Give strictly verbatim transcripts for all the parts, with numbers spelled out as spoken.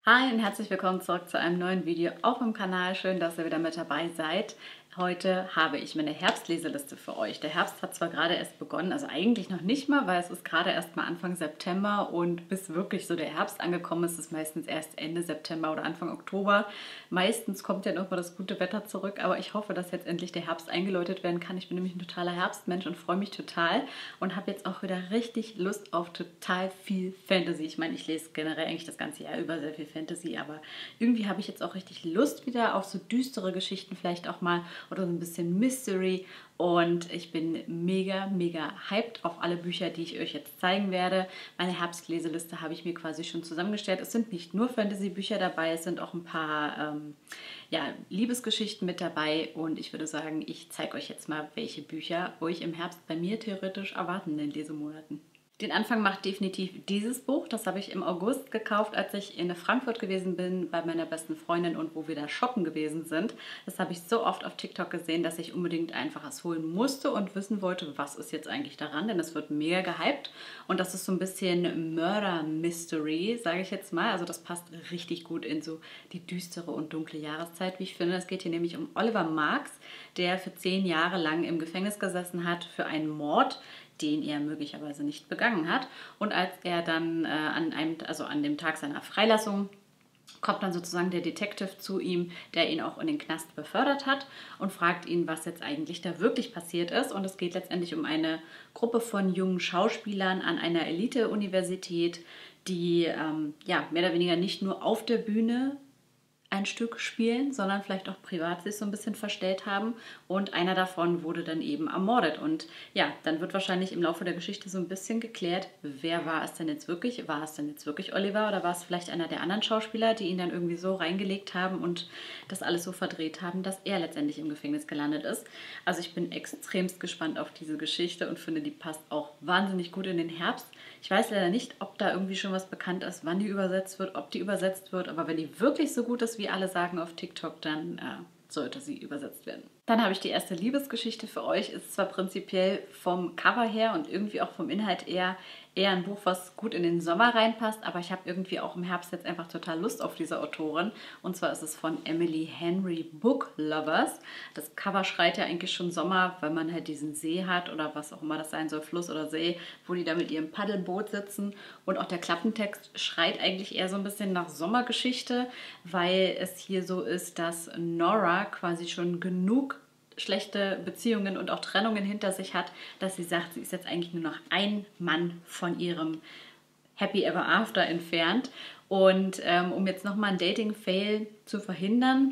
Hi und herzlich willkommen zurück zu einem neuen Video auf dem Kanal. Schön, dass ihr wieder mit dabei seid. Heute habe ich meine Herbstleseliste für euch. Der Herbst hat zwar gerade erst begonnen, also eigentlich noch nicht mal, weil es ist gerade erst mal Anfang September und bis wirklich so der Herbst angekommen ist, ist meistens erst Ende September oder Anfang Oktober. Meistens kommt ja noch mal das gute Wetter zurück, aber ich hoffe, dass jetzt endlich der Herbst eingeläutet werden kann. Ich bin nämlich ein totaler Herbstmensch und freue mich total und habe jetzt auch wieder richtig Lust auf total viel Fantasy. Ich meine, ich lese generell eigentlich das ganze Jahr über sehr viel Fantasy, aber irgendwie habe ich jetzt auch richtig Lust wieder auf so düstere Geschichten, vielleicht auch mal oder so ein bisschen Mystery, und ich bin mega, mega hyped auf alle Bücher, die ich euch jetzt zeigen werde. Meine Herbstleseliste habe ich mir quasi schon zusammengestellt. Es sind nicht nur Fantasy-Bücher dabei, es sind auch ein paar ähm, ja, Liebesgeschichten mit dabei, und ich würde sagen, ich zeige euch jetzt mal, welche Bücher euch im Herbst bei mir theoretisch erwarten in den Lesemonaten. Den Anfang macht definitiv dieses Buch. Das habe ich im August gekauft, als ich in Frankfurt gewesen bin bei meiner besten Freundin und wo wir da shoppen gewesen sind. Das habe ich so oft auf TikTok gesehen, dass ich unbedingt einfach es holen musste und wissen wollte, was ist jetzt eigentlich daran, denn es wird mega gehypt. Und das ist so ein bisschen Murder-Mystery, sage ich jetzt mal. Also das passt richtig gut in so die düstere und dunkle Jahreszeit, wie ich finde. Es geht hier nämlich um Oliver Marks, der für zehn Jahre lang im Gefängnis gesessen hat für einen Mord, den er möglicherweise nicht begangen hat. Und als er dann äh, an einem, also an dem Tag seiner Freilassung, kommt dann sozusagen der Detective zu ihm, der ihn auch in den Knast befördert hat, und fragt ihn, was jetzt eigentlich da wirklich passiert ist. Und es geht letztendlich um eine Gruppe von jungen Schauspielern an einer Elite-Universität, die ähm, ja, mehr oder weniger nicht nur auf der Bühne ein Stück spielen, sondern vielleicht auch privat sich so ein bisschen verstellt haben, und einer davon wurde dann eben ermordet. Und ja, dann wird wahrscheinlich im Laufe der Geschichte so ein bisschen geklärt, wer war es denn jetzt wirklich? War es denn jetzt wirklich Oliver oder war es vielleicht einer der anderen Schauspieler, die ihn dann irgendwie so reingelegt haben und das alles so verdreht haben, dass er letztendlich im Gefängnis gelandet ist? Also ich bin extremst gespannt auf diese Geschichte und finde, die passt auch wahnsinnig gut in den Herbst. Ich weiß leider nicht, ob da irgendwie schon was bekannt ist, wann die übersetzt wird, ob die übersetzt wird, aber wenn die wirklich so gut ist, wie alle sagen auf TikTok, dann äh, sollte sie übersetzt werden. Dann habe ich die erste Liebesgeschichte für euch. Ist zwar prinzipiell vom Cover her und irgendwie auch vom Inhalt eher, eher ein Buch, was gut in den Sommer reinpasst, aber ich habe irgendwie auch im Herbst jetzt einfach total Lust auf diese Autorin. Und zwar ist es von Emily Henry, Book Lovers. Das Cover schreit ja eigentlich schon Sommer, weil man halt diesen See hat oder was auch immer das sein soll, Fluss oder See, wo die da mit ihrem Paddelboot sitzen. Und auch der Klappentext schreit eigentlich eher so ein bisschen nach Sommergeschichte, weil es hier so ist, dass Nora quasi schon genug schlechte Beziehungen und auch Trennungen hinter sich hat, dass sie sagt, sie ist jetzt eigentlich nur noch ein Mann von ihrem Happy Ever After entfernt. Und ähm, um jetzt nochmal einen Dating-Fail zu verhindern,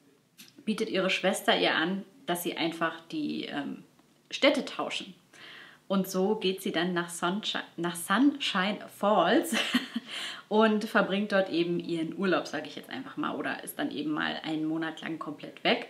bietet ihre Schwester ihr an, dass sie einfach die ähm, Städte tauschen. Und so geht sie dann nach Sunshine, nach Sunshine Falls und verbringt dort eben ihren Urlaub, sage ich jetzt einfach mal, oder ist dann eben mal einen Monat lang komplett weg.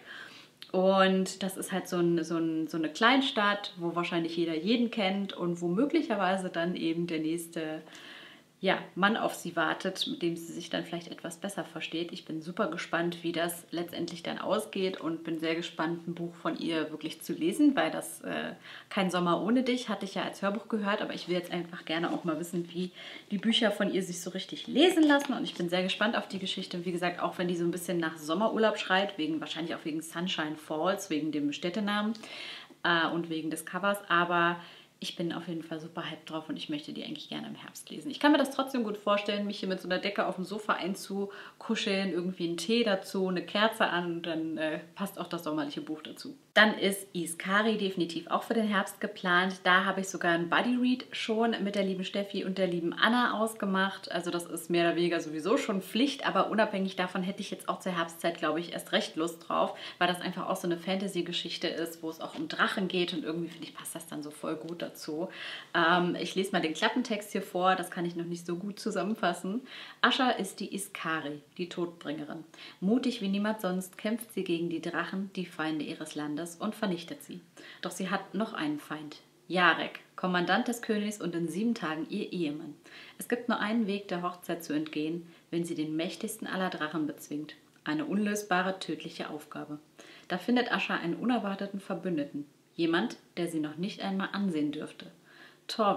Und das ist halt so, ein, so, ein, so eine Kleinstadt, wo wahrscheinlich jeder jeden kennt und wo möglicherweise dann eben der nächste ja, Mann auf sie wartet, mit dem sie sich dann vielleicht etwas besser versteht. Ich bin super gespannt, wie das letztendlich dann ausgeht, und bin sehr gespannt, ein Buch von ihr wirklich zu lesen, weil das äh, Kein Sommer ohne dich hatte ich ja als Hörbuch gehört, aber ich will jetzt einfach gerne auch mal wissen, wie die Bücher von ihr sich so richtig lesen lassen, und ich bin sehr gespannt auf die Geschichte. Wie gesagt, auch wenn die so ein bisschen nach Sommerurlaub schreit, wegen, wahrscheinlich auch wegen Sunshine Falls, wegen dem Städtenamen äh, und wegen des Covers, aber ich bin auf jeden Fall super hyped drauf und ich möchte die eigentlich gerne im Herbst lesen. Ich kann mir das trotzdem gut vorstellen, mich hier mit so einer Decke auf dem Sofa einzukuscheln, irgendwie einen Tee dazu, eine Kerze an, und dann äh, passt auch das sommerliche Buch dazu. Dann ist Iskari definitiv auch für den Herbst geplant. Da habe ich sogar ein Buddy Read schon mit der lieben Steffi und der lieben Anna ausgemacht. Also das ist mehr oder weniger sowieso schon Pflicht, aber unabhängig davon hätte ich jetzt auch zur Herbstzeit, glaube ich, erst recht Lust drauf, weil das einfach auch so eine Fantasy-Geschichte ist, wo es auch um Drachen geht, und irgendwie finde ich, passt das dann so voll gut dazu. Dazu. Ähm, ich lese mal den Klappentext hier vor, das kann ich noch nicht so gut zusammenfassen. Asha ist die Iskari, die Todbringerin. Mutig wie niemand sonst kämpft sie gegen die Drachen, die Feinde ihres Landes, und vernichtet sie. Doch sie hat noch einen Feind, Jarek, Kommandant des Königs und in sieben Tagen ihr Ehemann. Es gibt nur einen Weg, der Hochzeit zu entgehen, wenn sie den mächtigsten aller Drachen bezwingt. Eine unlösbare, tödliche Aufgabe. Da findet Asha einen unerwarteten Verbündeten. Jemand, der sie noch nicht einmal ansehen dürfte. Torwin,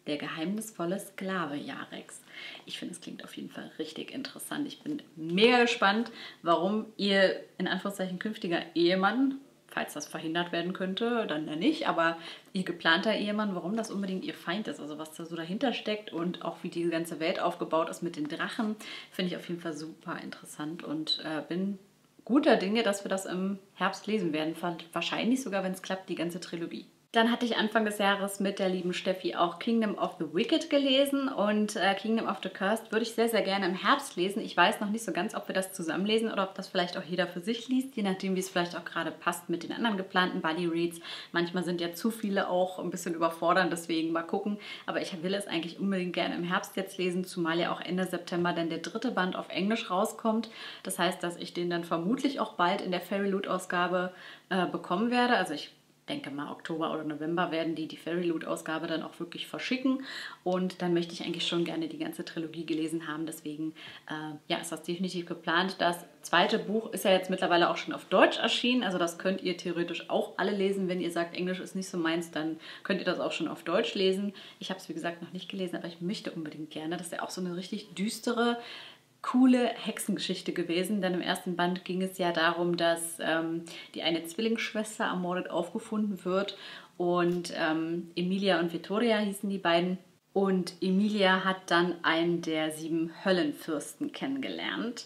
Der geheimnisvolle Sklave Jarex. Ich finde, es klingt auf jeden Fall richtig interessant. Ich bin mega gespannt, warum ihr in Anführungszeichen künftiger Ehemann, falls das verhindert werden könnte, dann ja nicht, aber ihr geplanter Ehemann, warum das unbedingt ihr Feind ist, also was da so dahinter steckt und auch wie die ganze Welt aufgebaut ist mit den Drachen, finde ich auf jeden Fall super interessant und äh, bin guter Dinge, dass wir das im Herbst lesen werden. Wahrscheinlich sogar, wenn es klappt, die ganze Trilogie. Dann hatte ich Anfang des Jahres mit der lieben Steffi auch Kingdom of the Wicked gelesen und äh, Kingdom of the Cursed würde ich sehr, sehr gerne im Herbst lesen. Ich weiß noch nicht so ganz, ob wir das zusammen lesen oder ob das vielleicht auch jeder für sich liest, je nachdem, wie es vielleicht auch gerade passt mit den anderen geplanten Buddy Reads. Manchmal sind ja zu viele auch ein bisschen überfordern, deswegen mal gucken. Aber ich will es eigentlich unbedingt gerne im Herbst jetzt lesen, zumal ja auch Ende September dann der dritte Band auf Englisch rauskommt. Das heißt, dass ich den dann vermutlich auch bald in der Fairyloot-Ausgabe äh, bekommen werde. Also ich denke mal, Oktober oder November werden die die Fairyloot-Ausgabe dann auch wirklich verschicken. Und dann möchte ich eigentlich schon gerne die ganze Trilogie gelesen haben. Deswegen äh, ja, ist das definitiv geplant. Das zweite Buch ist ja jetzt mittlerweile auch schon auf Deutsch erschienen. Also das könnt ihr theoretisch auch alle lesen. Wenn ihr sagt, Englisch ist nicht so meins, dann könnt ihr das auch schon auf Deutsch lesen. Ich habe es, wie gesagt, noch nicht gelesen, aber ich möchte unbedingt gerne. Das ist ja auch so eine richtig düstere, coole Hexengeschichte gewesen, denn im ersten Band ging es ja darum, dass ähm, die eine Zwillingsschwester ermordet aufgefunden wird und ähm, Emilia und Vittoria hießen die beiden und Emilia hat dann einen der sieben Höllenfürsten kennengelernt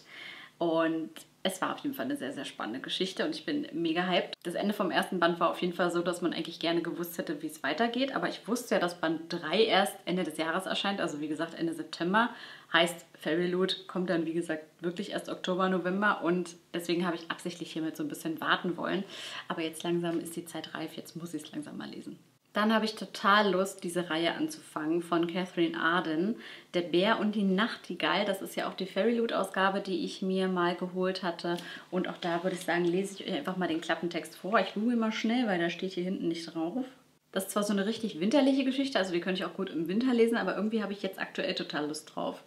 und es war auf jeden Fall eine sehr, sehr spannende Geschichte und ich bin mega hyped. Das Ende vom ersten Band war auf jeden Fall so, dass man eigentlich gerne gewusst hätte, wie es weitergeht. Aber ich wusste ja, dass Band drei erst Ende des Jahres erscheint, also wie gesagt Ende September. Heißt, Fairyloot kommt dann, wie gesagt, wirklich erst Oktober, November und deswegen habe ich absichtlich hiermit so ein bisschen warten wollen. Aber jetzt langsam ist die Zeit reif, jetzt muss ich es langsam mal lesen. Dann habe ich total Lust, diese Reihe anzufangen von Catherine Arden. Der Bär und die Nachtigall, das ist ja auch die Fairyloot-Ausgabe, die ich mir mal geholt hatte. Und auch da würde ich sagen, lese ich euch einfach mal den Klappentext vor. Ich google mal schnell, weil da steht hier hinten nicht drauf. Das ist zwar so eine richtig winterliche Geschichte, also die könnte ich auch gut im Winter lesen, aber irgendwie habe ich jetzt aktuell total Lust drauf.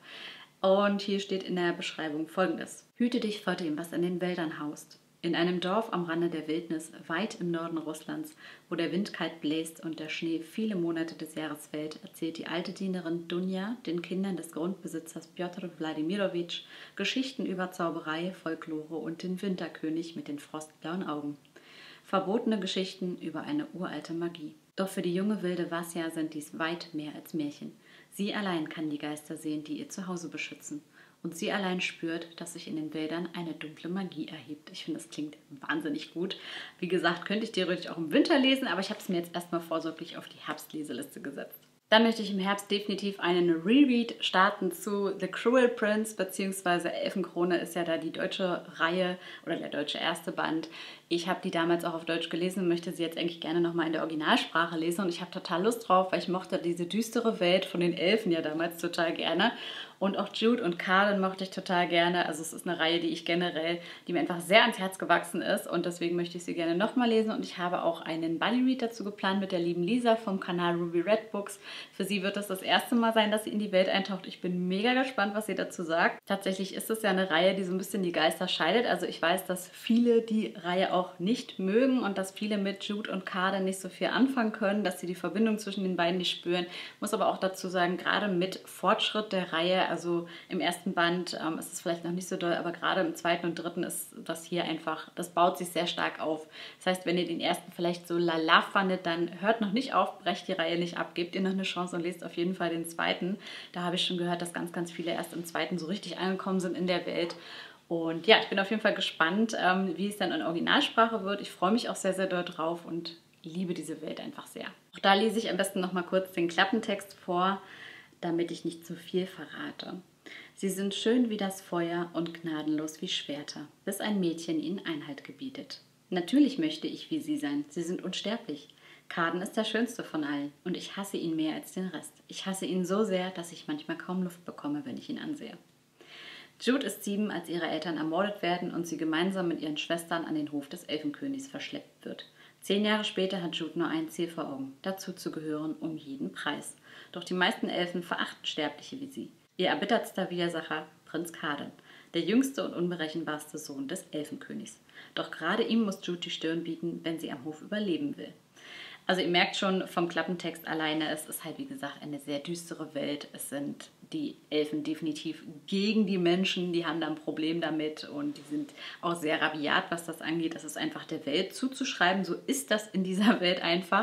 Und hier steht in der Beschreibung Folgendes. Hüte dich vor dem, was in den Wäldern haust. In einem Dorf am Rande der Wildnis, weit im Norden Russlands, wo der Wind kalt bläst und der Schnee viele Monate des Jahres fällt, erzählt die alte Dienerin Dunja den Kindern des Grundbesitzers Pjotr Wladimirovich Geschichten über Zauberei, Folklore und den Winterkönig mit den frostblauen Augen. Verbotene Geschichten über eine uralte Magie. Doch für die junge wilde Vasja sind dies weit mehr als Märchen. Sie allein kann die Geister sehen, die ihr Zuhause beschützen. Und sie allein spürt, dass sich in den Wäldern eine dunkle Magie erhebt. Ich finde, das klingt wahnsinnig gut. Wie gesagt, könnte ich theoretisch auch im Winter lesen, aber ich habe es mir jetzt erstmal vorsorglich auf die Herbstleseliste gesetzt. Dann möchte ich im Herbst definitiv einen Reread starten zu The Cruel Prince, beziehungsweise Elfenkrone ist ja da die deutsche Reihe oder der deutsche erste Band. Ich habe die damals auch auf Deutsch gelesen und möchte sie jetzt eigentlich gerne nochmal in der Originalsprache lesen. Und ich habe total Lust drauf, weil ich mochte diese düstere Welt von den Elfen ja damals total gerne. Und auch Jude und Carlin mochte ich total gerne. Also es ist eine Reihe, die ich generell, die mir einfach sehr ans Herz gewachsen ist. Und deswegen möchte ich sie gerne nochmal lesen. Und ich habe auch einen Buddy Read dazu geplant mit der lieben Lisa vom Kanal Ruby Red Books. Für sie wird das das erste Mal sein, dass sie in die Welt eintaucht. Ich bin mega gespannt, was sie dazu sagt. Tatsächlich ist es ja eine Reihe, die so ein bisschen die Geister scheidet. Also ich weiß, dass viele die Reihe auch nicht mögen und dass viele mit Jude und Carlin nicht so viel anfangen können, dass sie die Verbindung zwischen den beiden nicht spüren. Muss aber auch dazu sagen, gerade mit Fortschritt der Reihe, also im ersten Band ähm, ist es vielleicht noch nicht so doll, aber gerade im zweiten und dritten ist das hier einfach, das baut sich sehr stark auf. Das heißt, wenn ihr den ersten vielleicht so lala fandet, dann hört noch nicht auf, brecht die Reihe nicht ab, gebt ihr noch eine Chance und lest auf jeden Fall den zweiten. Da habe ich schon gehört, dass ganz, ganz viele erst im zweiten so richtig angekommen sind in der Welt. Und ja, ich bin auf jeden Fall gespannt, ähm, wie es dann in Originalsprache wird. Ich freue mich auch sehr, sehr doll drauf und liebe diese Welt einfach sehr. Auch da lese ich am besten noch mal kurz den Klappentext vor, damit ich nicht zu viel verrate. Sie sind schön wie das Feuer und gnadenlos wie Schwerter, bis ein Mädchen ihnen Einhalt gebietet. Natürlich möchte ich wie sie sein, sie sind unsterblich. Carden ist der schönste von allen und ich hasse ihn mehr als den Rest. Ich hasse ihn so sehr, dass ich manchmal kaum Luft bekomme, wenn ich ihn ansehe. Jude ist sieben, als ihre Eltern ermordet werden und sie gemeinsam mit ihren Schwestern an den Hof des Elfenkönigs verschleppt wird. Zehn Jahre später hat Jude nur ein Ziel vor Augen, dazu zu gehören um jeden Preis. Doch die meisten Elfen verachten Sterbliche wie sie. Ihr erbittertster Widersacher, Prinz Carden, der jüngste und unberechenbarste Sohn des Elfenkönigs. Doch gerade ihm muss Jude die Stirn bieten, wenn sie am Hof überleben will. Also ihr merkt schon vom Klappentext alleine, es ist halt wie gesagt eine sehr düstere Welt. Es sind die Elfen definitiv gegen die Menschen, die haben da ein Problem damit und die sind auch sehr rabiat, was das angeht. Das ist einfach der Welt zuzuschreiben, so ist das in dieser Welt einfach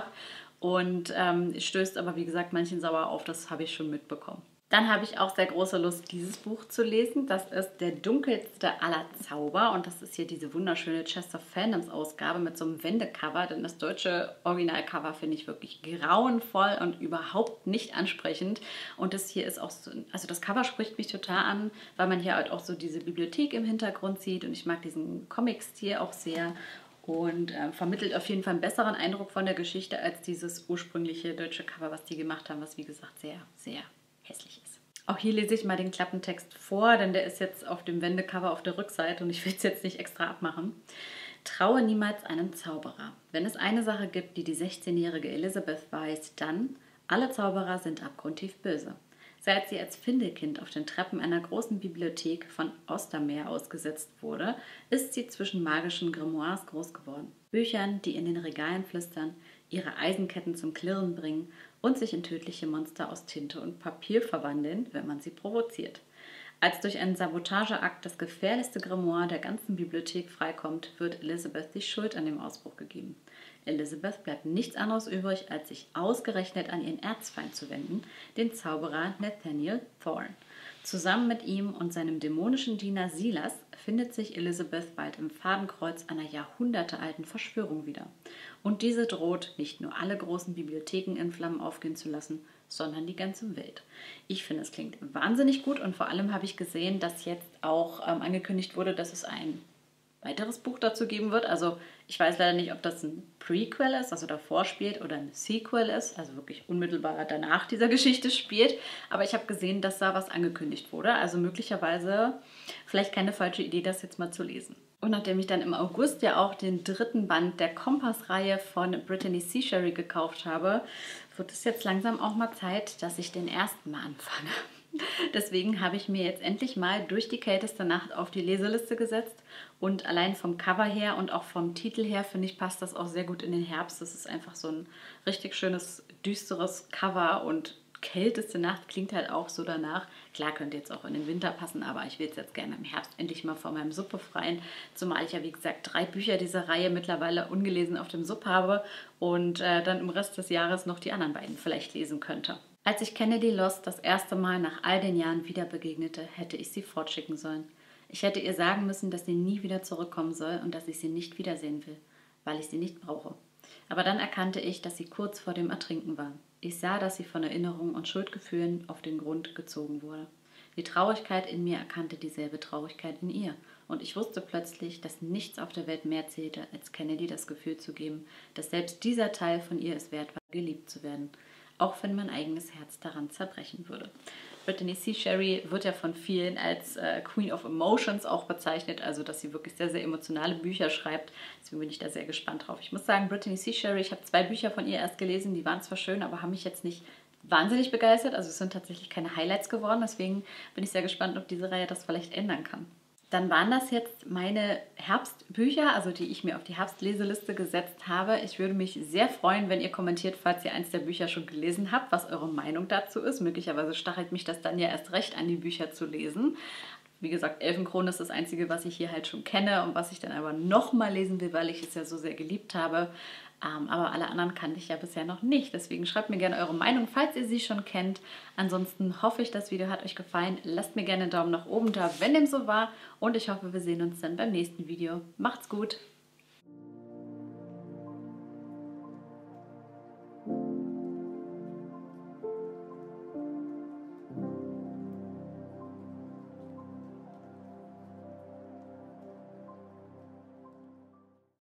und ähm, stößt aber wie gesagt manchen sauer auf, das habe ich schon mitbekommen. Dann habe ich auch sehr große Lust, dieses Buch zu lesen. Das ist Der dunkelste aller Zauber und das ist hier diese wunderschöne Chest of Fandoms Ausgabe mit so einem Wendecover, denn das deutsche Originalcover finde ich wirklich grauenvoll und überhaupt nicht ansprechend. Und das hier ist auch so, also das Cover spricht mich total an, weil man hier halt auch so diese Bibliothek im Hintergrund sieht und ich mag diesen Comic-Stil auch sehr. Und äh, vermittelt auf jeden Fall einen besseren Eindruck von der Geschichte als dieses ursprüngliche deutsche Cover, was die gemacht haben, was wie gesagt sehr, sehr hässlich ist. Auch hier lese ich mal den Klappentext vor, denn der ist jetzt auf dem Wendecover auf der Rückseite und ich will es jetzt nicht extra abmachen. Traue niemals einem Zauberer. Wenn es eine Sache gibt, die die sechzehnjährige Elizabeth weiß, dann: alle Zauberer sind abgrundtief böse. Seit sie als Findelkind auf den Treppen einer großen Bibliothek von Ostermeer ausgesetzt wurde, ist sie zwischen magischen Grimoires groß geworden. Büchern, die in den Regalen flüstern, ihre Eisenketten zum Klirren bringen und sich in tödliche Monster aus Tinte und Papier verwandeln, wenn man sie provoziert. Als durch einen Sabotageakt das gefährlichste Grimoire der ganzen Bibliothek freikommt, wird Elizabeth die Schuld an dem Ausbruch gegeben. Elizabeth bleibt nichts anderes übrig, als sich ausgerechnet an ihren Erzfeind zu wenden, den Zauberer Nathaniel Thorne. Zusammen mit ihm und seinem dämonischen Diener Silas findet sich Elizabeth bald im Fadenkreuz einer jahrhundertealten Verschwörung wieder. Und diese droht, nicht nur alle großen Bibliotheken in Flammen aufgehen zu lassen, sondern die ganze Welt. Ich finde, es klingt wahnsinnig gut und vor allem habe ich gesehen, dass jetzt auch ähm, angekündigt wurde, dass es ein weiteres Buch dazu geben wird. Also ich weiß leider nicht, ob das ein Prequel ist, also davor spielt, oder ein Sequel ist, also wirklich unmittelbar danach dieser Geschichte spielt. Aber ich habe gesehen, dass da was angekündigt wurde. Also möglicherweise vielleicht keine falsche Idee, das jetzt mal zu lesen. Und nachdem ich dann im August ja auch den dritten Band der Kompass-Reihe von Brittany C. Sherry gekauft habe, wird es jetzt langsam auch mal Zeit, dass ich den ersten mal anfange. Deswegen habe ich mir jetzt endlich mal durch die kälteste Nacht auf die Leseliste gesetzt und allein vom Cover her und auch vom Titel her, finde ich, passt das auch sehr gut in den Herbst. Das ist einfach so ein richtig schönes, düsteres Cover und kälteste Nacht klingt halt auch so danach. Klar, könnte jetzt auch in den Winter passen, aber ich will es jetzt gerne im Herbst endlich mal von meinem Sub befreien, zumal ich ja, wie gesagt, drei Bücher dieser Reihe mittlerweile ungelesen auf dem Sub habe und äh, dann im Rest des Jahres noch die anderen beiden vielleicht lesen könnte. Als ich Kennedy Lost das erste Mal nach all den Jahren wieder begegnete, hätte ich sie fortschicken sollen. Ich hätte ihr sagen müssen, dass sie nie wieder zurückkommen soll und dass ich sie nicht wiedersehen will, weil ich sie nicht brauche. Aber dann erkannte ich, dass sie kurz vor dem Ertrinken war. Ich sah, dass sie von Erinnerungen und Schuldgefühlen auf den Grund gezogen wurde. Die Traurigkeit in mir erkannte dieselbe Traurigkeit in ihr. Und ich wusste plötzlich, dass nichts auf der Welt mehr zählte, als Kennedy das Gefühl zu geben, dass selbst dieser Teil von ihr es wert war, geliebt zu werden. Auch wenn mein eigenes Herz daran zerbrechen würde. Brittany C. Sherry wird ja von vielen als äh, Queen of Emotions auch bezeichnet, also dass sie wirklich sehr, sehr emotionale Bücher schreibt. Deswegen bin ich da sehr gespannt drauf. Ich muss sagen, Brittany C. Sherry, ich habe zwei Bücher von ihr erst gelesen, die waren zwar schön, aber haben mich jetzt nicht wahnsinnig begeistert. Also es sind tatsächlich keine Highlights geworden, deswegen bin ich sehr gespannt, ob diese Reihe das vielleicht ändern kann. Dann waren das jetzt meine Herbstbücher, also die ich mir auf die Herbstleseliste gesetzt habe. Ich würde mich sehr freuen, wenn ihr kommentiert, falls ihr eins der Bücher schon gelesen habt, was eure Meinung dazu ist. Möglicherweise stachelt mich das dann ja erst recht an, die Bücher zu lesen. Wie gesagt, Elfenkrone ist das Einzige, was ich hier halt schon kenne und was ich dann aber nochmal lesen will, weil ich es ja so sehr geliebt habe. Ähm, aber alle anderen kannte ich ja bisher noch nicht. Deswegen schreibt mir gerne eure Meinung, falls ihr sie schon kennt. Ansonsten hoffe ich, das Video hat euch gefallen. Lasst mir gerne einen Daumen nach oben da, wenn dem so war. Und ich hoffe, wir sehen uns dann beim nächsten Video. Macht's gut!